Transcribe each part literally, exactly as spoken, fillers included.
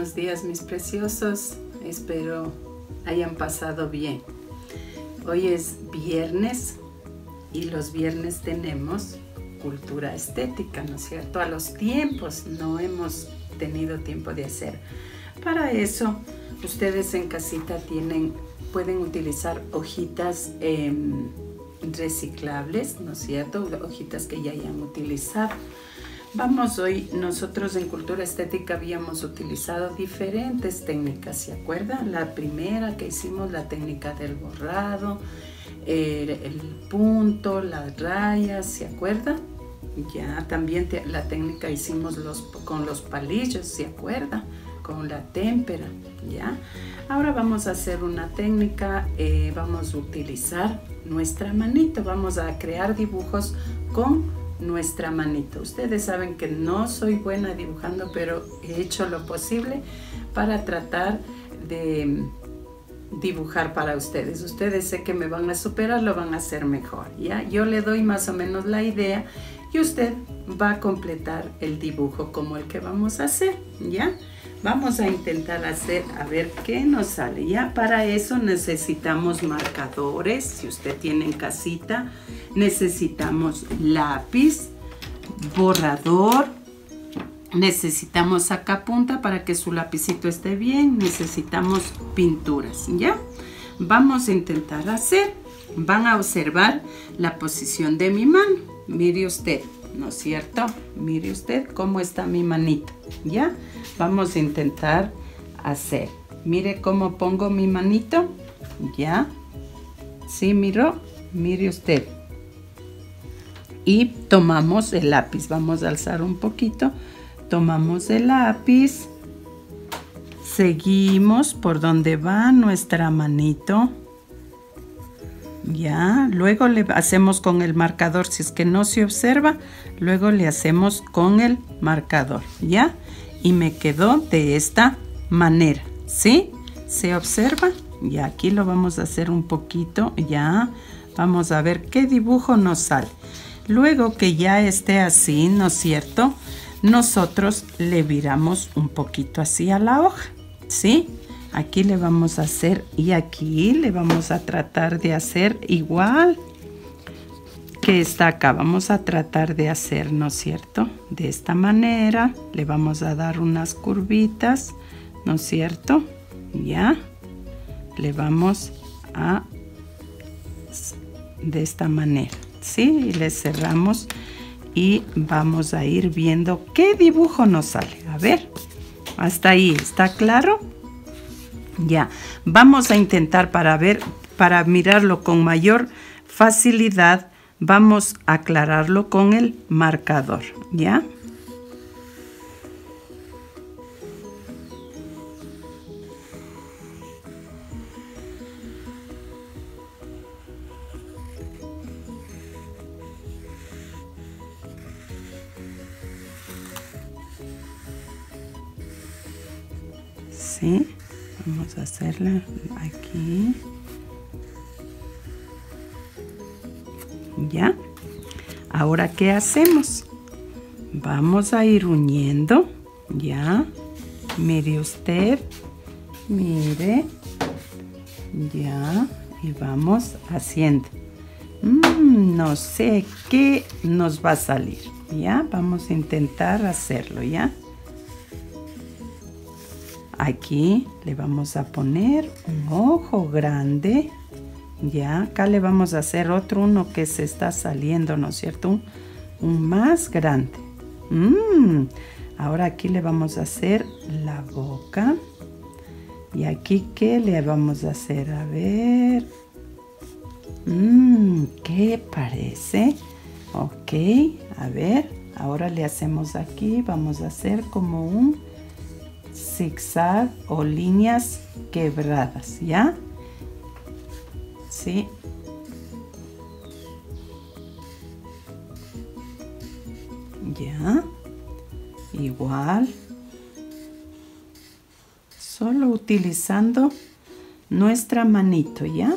buenos días mis preciosos, espero hayan pasado bien. Hoy es viernes y los viernes tenemos cultura estética, ¿no es cierto? A los tiempos no hemos tenido tiempo de hacer. Para eso ustedes en casita tienen, pueden utilizar hojitas eh, reciclables, ¿no es cierto? Hojitas que ya hayan utilizado. Vamos hoy, nosotros en Cultura Estética habíamos utilizado diferentes técnicas, ¿se acuerdan? La primera que hicimos, la técnica del borrado, el, el punto, las rayas, ¿se acuerdan? Ya también te, la técnica hicimos los, con los palillos, ¿se acuerdan? Con la témpera, ¿ya? Ahora vamos a hacer una técnica, eh, vamos a utilizar nuestra manito, vamos a crear dibujos con nuestra manito. Ustedes saben que no soy buena dibujando, pero he hecho lo posible para tratar de dibujar para ustedes. Ustedes sé que me van a superar, lo van a hacer mejor, ¿ya? Yo le doy más o menos la idea y usted va a completar el dibujo como el que vamos a hacer, ¿ya? Vamos a intentar hacer, a ver qué nos sale, ¿ya? Para eso necesitamos marcadores, si usted tiene en casita, necesitamos lápiz, borrador, necesitamos sacapunta para que su lapicito esté bien, necesitamos pinturas, ¿ya? Vamos a intentar hacer, van a observar la posición de mi mano, mire usted, ¿no es cierto? Mire usted cómo está mi manito, ¿ya? Vamos a intentar hacer. Mire cómo pongo mi manito, ¿ya? ¿Sí miró? Mire usted. Y tomamos el lápiz. Vamos a alzar un poquito. Tomamos el lápiz. Seguimos por donde va nuestra manito. Ya, luego le hacemos con el marcador, si es que no se observa, luego le hacemos con el marcador, ¿ya? Y me quedó de esta manera, ¿sí? ¿Se observa? Y aquí lo vamos a hacer un poquito, ya. Vamos a ver qué dibujo nos sale. Luego que ya esté así, ¿no es cierto? Nosotros le viramos un poquito así a la hoja, ¿sí? Aquí le vamos a hacer y aquí le vamos a tratar de hacer igual que está acá. Vamos a tratar de hacer, ¿no es cierto? De esta manera le vamos a dar unas curvitas, ¿no es cierto? Ya. Le vamos a de esta manera, ¿sí? Y le cerramos y vamos a ir viendo qué dibujo nos sale. A ver, hasta ahí, ¿está claro? Ya, vamos a intentar para ver, para mirarlo con mayor facilidad, vamos a aclararlo con el marcador, ¿ya? Sí. Vamos a hacerla aquí. Ya. Ahora, ¿qué hacemos? Vamos a ir uniendo. Ya. Mire usted. Mire. Ya. Y vamos haciendo. Mm, no sé qué nos va a salir. Ya. Vamos a intentar hacerlo. Ya. Aquí le vamos a poner un ojo grande, ya, acá le vamos a hacer otro, uno que se está saliendo, ¿no es cierto? Un, un más grande. Mm. Ahora aquí le vamos a hacer la boca. Y aquí, ¿qué le vamos a hacer? A ver. Mm, ¿qué parece? Ok, a ver, ahora le hacemos aquí, vamos a hacer como un zigzag o líneas quebradas, ¿ya? Sí. Ya. Igual. Solo utilizando nuestra manito, ¿ya?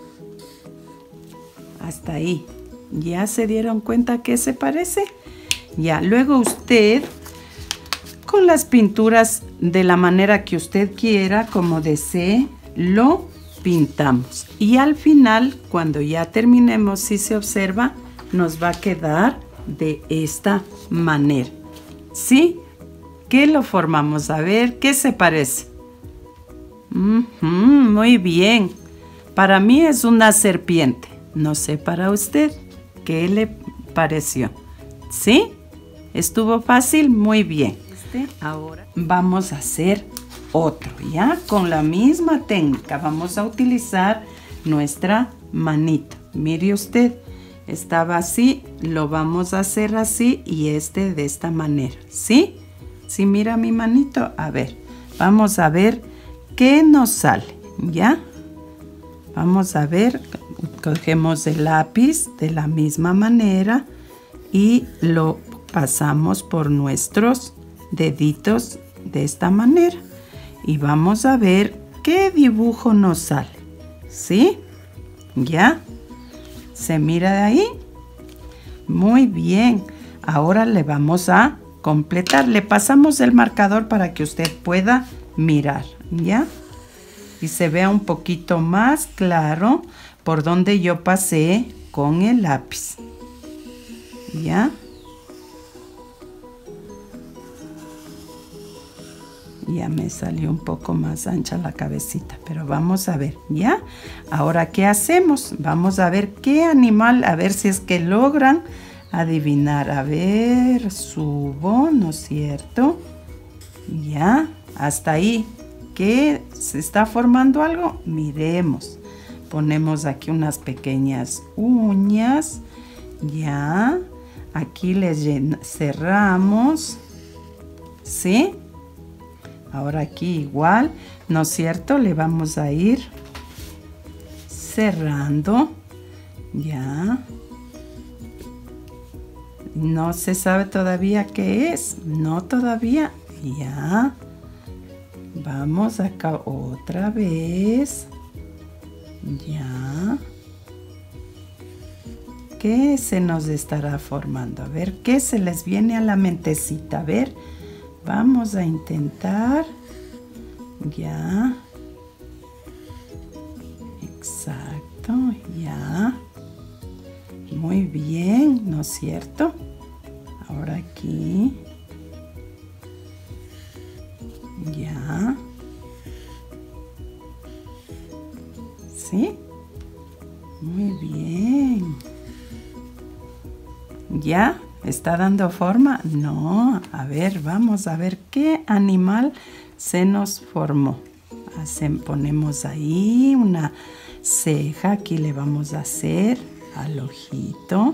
Hasta ahí. ¿Ya se dieron cuenta que se parece? Ya, luego usted, con las pinturas de la manera que usted quiera, como desee, lo pintamos. Y al final, cuando ya terminemos, si se observa, nos va a quedar de esta manera. ¿Sí? ¿Qué lo formamos? A ver, ¿qué se parece? Uh-huh, muy bien. Para mí es una serpiente. No sé para usted. ¿Qué le pareció? ¿Sí? ¿Estuvo fácil? Muy bien. Ahora vamos a hacer otro, ¿ya? Con la misma técnica. Vamos a utilizar nuestra manito. Mire usted, estaba así, lo vamos a hacer así y este de esta manera, ¿sí? ¿Sí mira mi manito? A ver, vamos a ver qué nos sale, ¿ya? Vamos a ver, cogemos el lápiz de la misma manera y lo pasamos por nuestros deditos de esta manera. Y vamos a ver qué dibujo nos sale, ¿sí? ¿Ya? ¿Se mira de ahí? Muy bien. Ahora le vamos a completar. Le pasamos el marcador para que usted pueda mirar, ¿ya? Y se vea un poquito más claro por donde yo pasé con el lápiz, ¿ya? Ya me salió un poco más ancha la cabecita, pero vamos a ver, ¿ya? Ahora, ¿qué hacemos? Vamos a ver qué animal, a ver si es que logran adivinar. A ver, subo, ¿no es cierto? Ya, hasta ahí. ¿Qué? ¿Se está formando algo? Miremos. Ponemos aquí unas pequeñas uñas, ya. Aquí les cerramos, ¿sí? Ahora aquí igual, ¿no es cierto? Le vamos a ir cerrando, ya. No se sabe todavía qué es, no todavía, ya. Vamos acá otra vez, ya. ¿Qué se nos estará formando? A ver, ¿qué se les viene a la mentecita? A ver. Vamos a intentar, ya, exacto, ya, muy bien, ¿no es cierto? Ahora aquí, ya, ¿sí? Muy bien, ¿ya? ¿Está dando forma? No. A ver, vamos a ver qué animal se nos formó. Hacen, ponemos ahí una ceja. Aquí le vamos a hacer al ojito.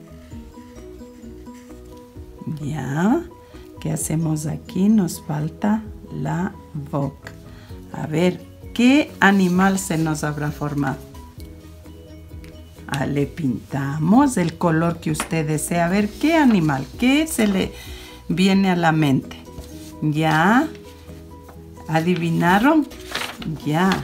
Ya. ¿Qué hacemos aquí? Nos falta la boca. A ver, ¿qué animal se nos habrá formado? Ah, le pintamos el color que usted desea. A ver, ¿qué animal? ¿Qué se le viene a la mente? ¿Ya? ¿Adivinaron? Ya.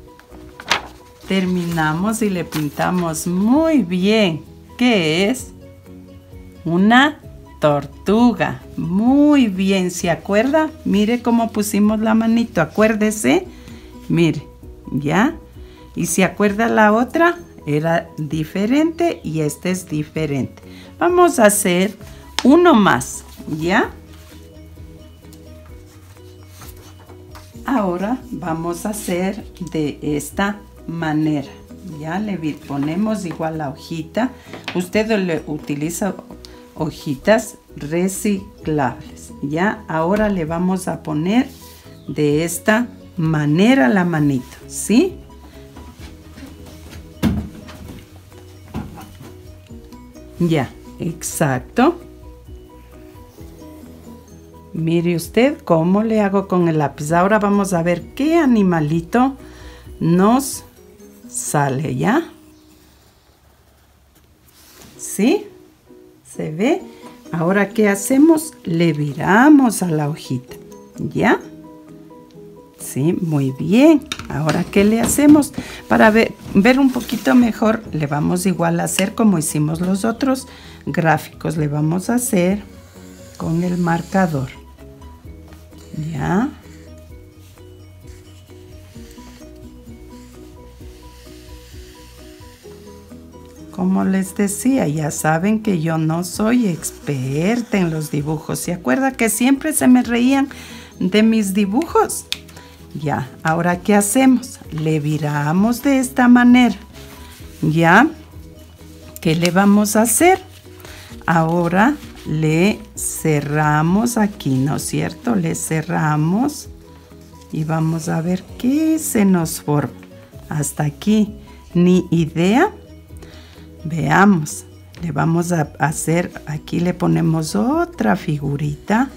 Terminamos y le pintamos muy bien. ¿Qué es? Una tortuga. Muy bien, ¿se acuerda? Mire cómo pusimos la manito. Acuérdese. Mire, ¿ya? ¿Y se acuerda la otra? Era diferente y este es diferente. Vamos a hacer uno más, ¿ya? Ahora vamos a hacer de esta manera. Ya le ponemos igual la hojita. Usted le utiliza hojitas reciclables, ¿ya? Ahora le vamos a poner de esta manera la manito, ¿sí? Ya, exacto. Mire usted cómo le hago con el lápiz. Ahora vamos a ver qué animalito nos sale, ¿ya? ¿Sí? ¿Se ve? Ahora, ¿qué hacemos? Le viramos a la hojita, ¿ya? Sí, muy bien. Ahora, ¿qué le hacemos? Para ver, ver un poquito mejor, le vamos igual a hacer como hicimos los otros gráficos. Le vamos a hacer con el marcador. ¿Ya? Como les decía, ya saben que yo no soy experta en los dibujos. ¿Se acuerda que siempre se me reían de mis dibujos? Ya, ahora ¿qué hacemos? Le viramos de esta manera. ¿Ya? ¿Qué le vamos a hacer? Ahora le cerramos aquí, ¿no es cierto? Le cerramos y vamos a ver qué se nos forma. Hasta aquí, ni idea. Veamos, le vamos a hacer, aquí le ponemos otra figurita.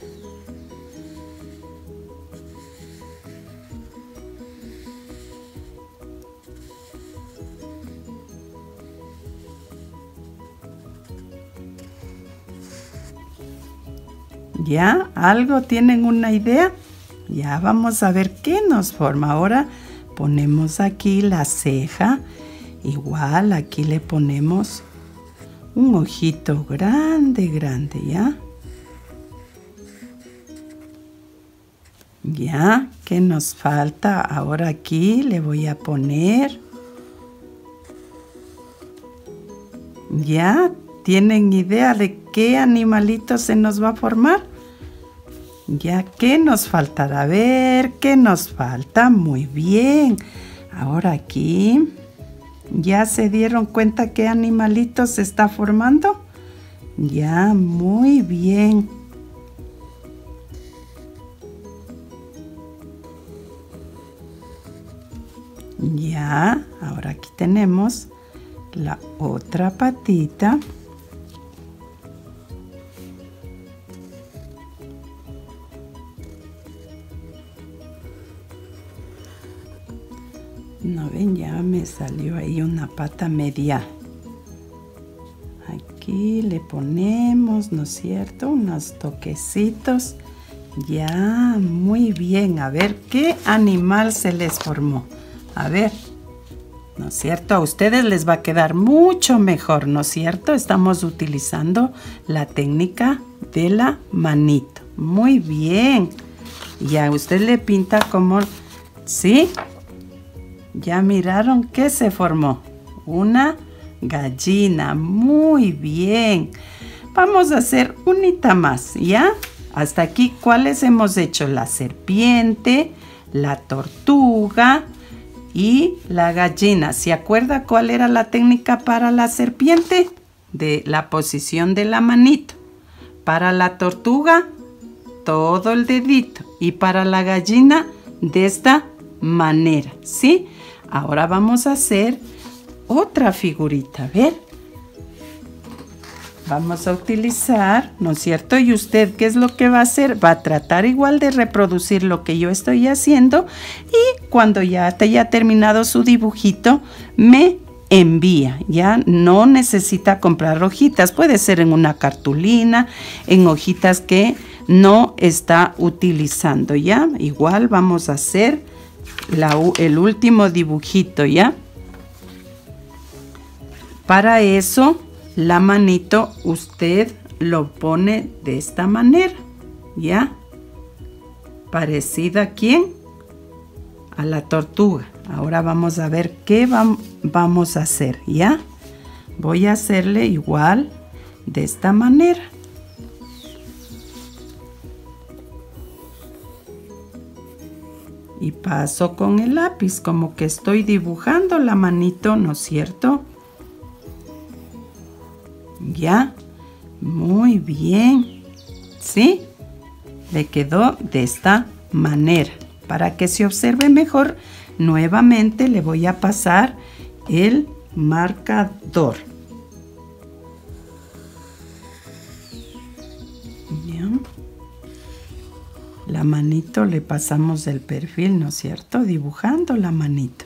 ¿Ya? ¿Algo tienen una idea? Ya vamos a ver qué nos forma. Ahora ponemos aquí la ceja. Igual aquí le ponemos un ojito grande, grande, ¿ya? Ya, ¿qué nos falta? Ahora aquí le voy a poner. ¿Ya? ¿Tienen idea de qué animalito se nos va a formar? Ya, ¿qué nos faltará? A ver, ¿qué nos falta? Muy bien. Ahora aquí... ¿Ya se dieron cuenta qué animalito se está formando? Ya, muy bien. Ya, ahora aquí tenemos la otra patita. No ven, ya me salió ahí una pata media. Aquí le ponemos, ¿no es cierto? Unos toquecitos. Ya, muy bien. A ver, ¿qué animal se les formó? A ver, ¿no es cierto? A ustedes les va a quedar mucho mejor, ¿no es cierto? Estamos utilizando la técnica de la manito. Muy bien. Y a usted le pinta como... ¿Sí? ¿Ya miraron qué se formó? Una gallina. Muy bien. Vamos a hacer unita más, ¿ya? Hasta aquí, ¿cuáles hemos hecho? La serpiente, la tortuga y la gallina. ¿Se acuerda cuál era la técnica para la serpiente? De la posición de la manito. Para la tortuga, todo el dedito. Y para la gallina, de esta manera, ¿sí? Ahora vamos a hacer otra figurita, a ver. Vamos a utilizar, ¿no es cierto? Y usted, ¿qué es lo que va a hacer? Va a tratar igual de reproducir lo que yo estoy haciendo y cuando ya te haya terminado su dibujito, me envía. Ya no necesita comprar hojitas, puede ser en una cartulina, en hojitas que no está utilizando, ¿ya? Igual vamos a hacer la, el último dibujito, ¿ya? Para eso, la manito usted lo pone de esta manera, ¿ya? Parecida a quién? A la tortuga. Ahora vamos a ver qué va, vamos a hacer, ¿ya? Voy a hacerle igual de esta manera. Y paso con el lápiz como que estoy dibujando la manito, ¿no es cierto? Ya, muy bien, ¿sí? Le quedó de esta manera. Para que se observe mejor, nuevamente le voy a pasar el marcador. Bien. La manito le pasamos el perfil, ¿no es cierto? Dibujando la manito.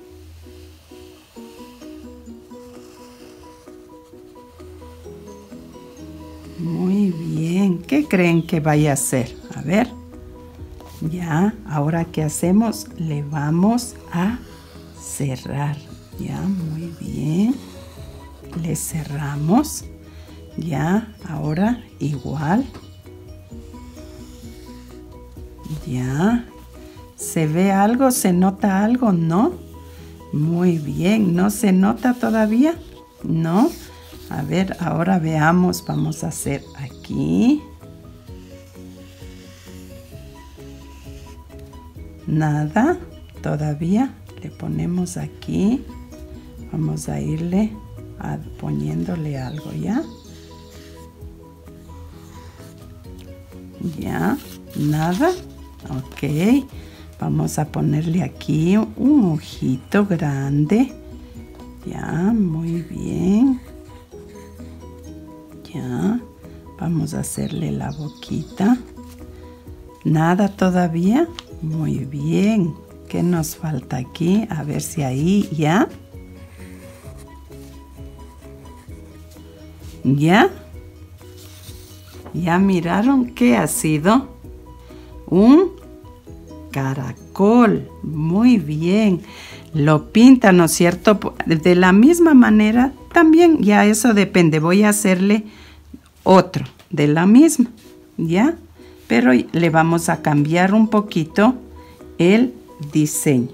Muy bien. ¿Qué creen que vaya a hacer? A ver. Ya, ahora ¿qué hacemos? Le vamos a cerrar. Ya, muy bien. Le cerramos. Ya, ahora igual. Ya. ¿Se ve algo? ¿Se nota algo? ¿No? Muy bien. ¿No se nota todavía? ¿No? A ver, ahora veamos. Vamos a hacer aquí. Nada. Todavía. Le ponemos aquí. Vamos a irle a, poniéndole algo, ¿ya? Ya. Nada. Ok. Vamos a ponerle aquí un ojito grande. Ya, muy bien. Ya. Vamos a hacerle la boquita. Nada todavía. Muy bien. ¿Qué nos falta aquí? A ver si ahí ya. ¿Ya? ¿Ya miraron qué ha sido? Un caracol. Muy bien. Lo pintan, ¿no es cierto? De la misma manera, también ya eso depende. Voy a hacerle otro de la misma, ¿ya? Pero le vamos a cambiar un poquito el diseño.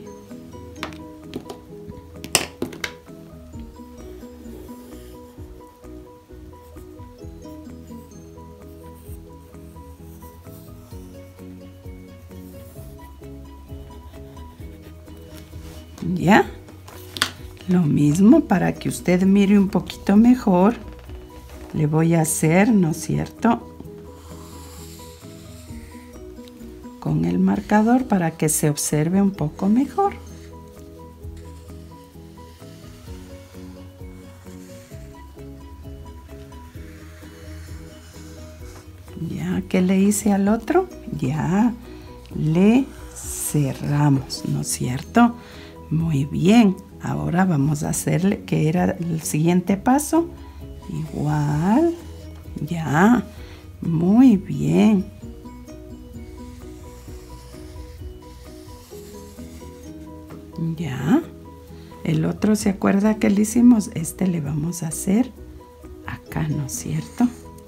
¿Ya? Lo mismo para que usted mire un poquito mejor. Le voy a hacer, ¿no es cierto? Con el marcador para que se observe un poco mejor. Ya, ¿qué le hice al otro? Ya, le cerramos, ¿no es cierto? Muy bien, ahora vamos a hacerle, ¿qué era el siguiente paso? Igual, ya, muy bien. Ya, el otro, ¿se acuerda que le hicimos? Este le vamos a hacer acá, ¿no es cierto?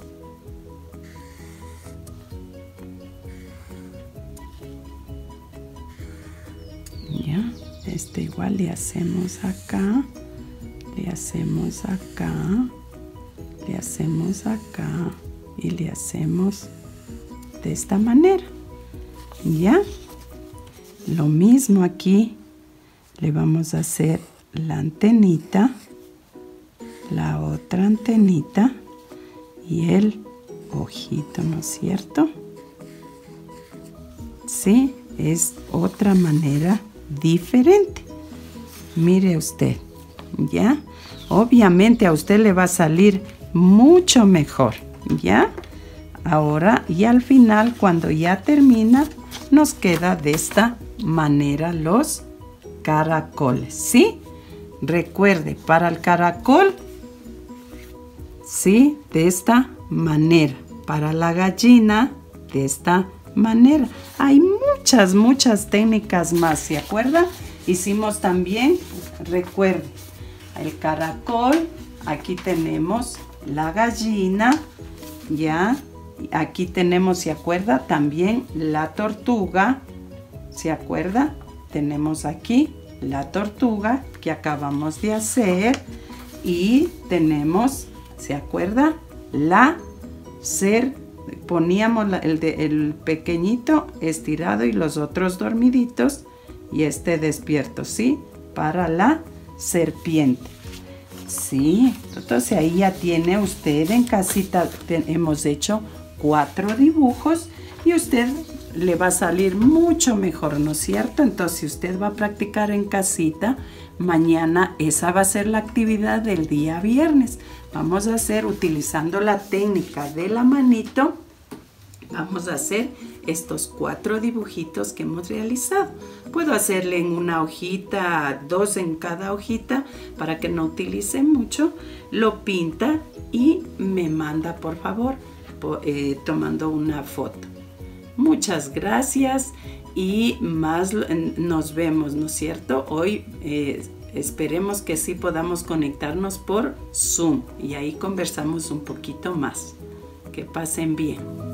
Ya, este igual le hacemos acá, le hacemos acá, le hacemos acá y le hacemos de esta manera. Ya, lo mismo aquí. Le vamos a hacer la antenita, la otra antenita y el ojito, ¿no es cierto? Sí, es otra manera diferente. Mire usted, ¿ya? Obviamente a usted le va a salir mucho mejor, ¿ya? Ahora, y al final, cuando ya termina, nos queda de esta manera los caracoles, ¿sí? Recuerde, para el caracol, sí, de esta manera. Para la gallina, de esta manera. Hay muchas, muchas técnicas más, ¿se acuerdan? Hicimos también, recuerde, el caracol, aquí tenemos la gallina, ¿ya? Aquí tenemos, ¿se acuerda? También la tortuga, ¿se acuerda? Tenemos aquí la tortuga que acabamos de hacer y tenemos, ¿se acuerda? La ser, poníamos la, el, de, el pequeñito estirado y los otros dormiditos y este despierto, ¿sí? Para la serpiente. Sí, entonces ahí ya tiene usted en casita, te, hemos hecho cuatro dibujos y usted le va a salir mucho mejor, ¿no es cierto? Entonces, si usted va a practicar en casita, mañana esa va a ser la actividad del día viernes. Vamos a hacer, utilizando la técnica de la manito, vamos a hacer estos cuatro dibujitos que hemos realizado. Puedo hacerle en una hojita, dos en cada hojita, para que no utilice mucho. Lo pinta y me manda, por favor, eh, tomando una foto. Muchas gracias y más nos vemos, ¿no es cierto? Hoy eh, esperemos que sí podamos conectarnos por Zoom y ahí conversamos un poquito más. Que pasen bien.